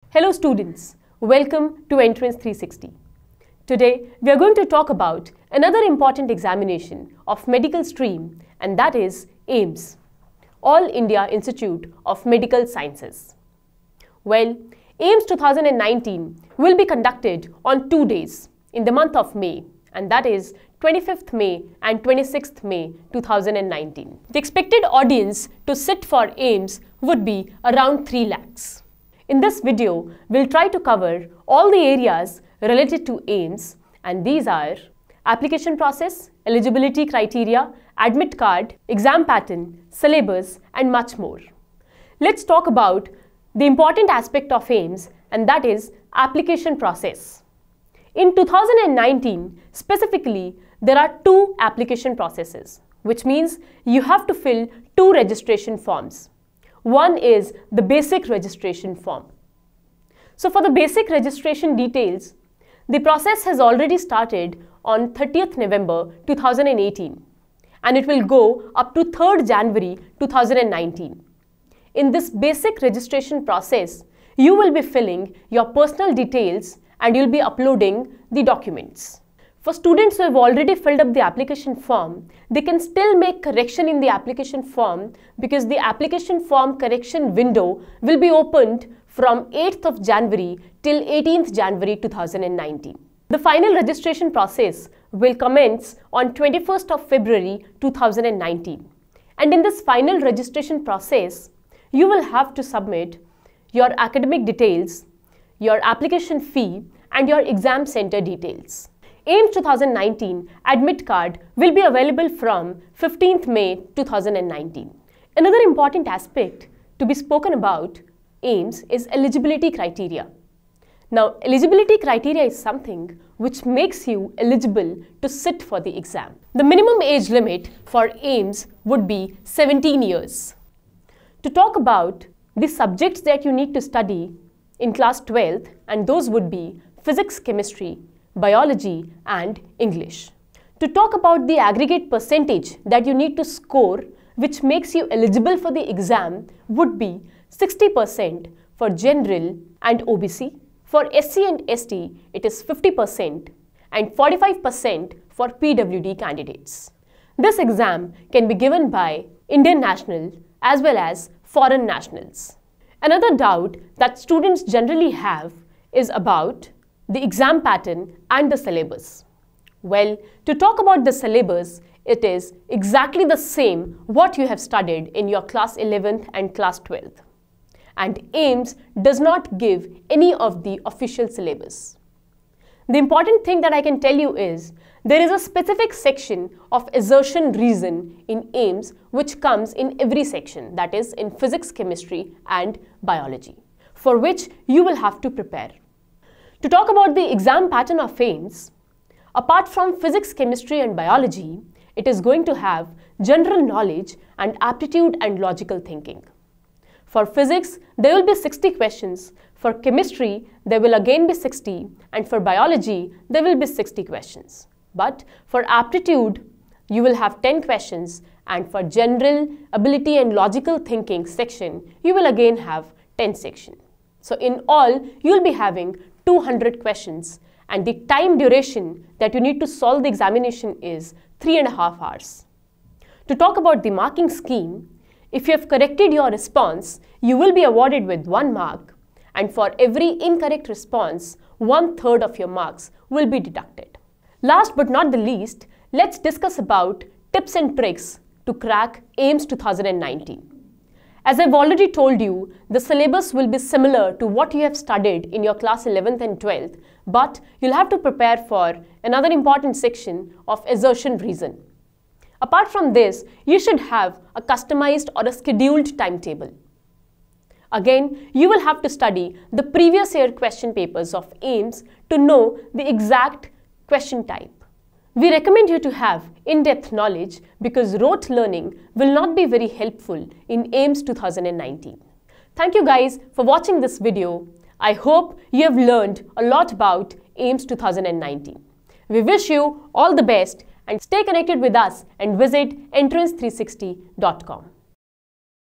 Hello students, welcome to Entrance 360. Today we are going to talk about another important examination of medical stream, and that is AIIMS, All India Institute of Medical Sciences. Well, AIIMS 2019 will be conducted on 2 days in the month of May, and that is 25th May and 26th May 2019. The expected audience to sit for AIIMS would be around 3 lakhs. In this video, we'll try to cover all the areas related to AIIMS, and these are application process, eligibility criteria, admit card, exam pattern, syllabus, and much more. Let's talk about the important aspect of AIIMS, and that is application process. In 2019, specifically, there are 2 application processes, which means you have to fill 2 registration forms. One is the basic registration form. So for the basic registration details, the process has already started on 30th November 2018, and it will go up to 3rd January 2019. In this basic registration process, you will be filling your personal details and you'll be uploading the documents. For students who have already filled up the application form, they can still make correction in the application form because the application form correction window will be opened from 8th of January till 18th January 2019. The final registration process will commence on 21st of February 2019. And in this final registration process, you will have to submit your academic details, your application fee, and your exam center details. AIIMS 2019 admit card will be available from 15th May 2019. Another important aspect to be spoken about AIIMS is eligibility criteria. Now, eligibility criteria is something which makes you eligible to sit for the exam. The minimum age limit for AIIMS would be 17 years. To talk about the subjects that you need to study in class 12th, and those would be physics, chemistry, biology, and English. To talk about the aggregate percentage that you need to score, which makes you eligible for the exam, would be 60% for general and OBC. For SC and ST, it is 50% and 45% for PWD candidates. This exam can be given by Indian national as well as foreign nationals. Another doubt that students generally have is about the exam pattern and the syllabus. Well, to talk about the syllabus, it is exactly the same what you have studied in your class 11th and class 12th. And AIIMS does not give any of the official syllabus. The important thing that I can tell you is there is a specific section of assertion reason in AIIMS which comes in every section, that is in physics, chemistry, and biology, for which you will have to prepare. To talk about the exam pattern of AIIMS, apart from physics, chemistry, and biology, it is going to have general knowledge and aptitude and logical thinking. For physics, there will be 60 questions. For chemistry, there will again be 60, and for biology, there will be 60 questions. But for aptitude, you will have 10 questions, and for general ability and logical thinking section, you will again have 10 sections. So in all, you will be having 200 questions, and the time duration that you need to solve the examination is 3.5 hours. To talk about the marking scheme, if you have corrected your response, you will be awarded with 1 mark, and for every incorrect response, 1/3 of your marks will be deducted. Last but not the least, let's discuss about tips and tricks to crack AIIMS 2019. As I've already told you, the syllabus will be similar to what you have studied in your class 11th and 12th, but you'll have to prepare for another important section of assertion reason. Apart from this, you should have a customized or a scheduled timetable. Again, you will have to study the previous year question papers of AIIMS to know the exact question type. We recommend you to have in-depth knowledge because rote learning will not be very helpful in AIIMS 2019. Thank you guys for watching this video. I hope you have learned a lot about AIIMS 2019. We wish you all the best and stay connected with us and visit entrance360.com.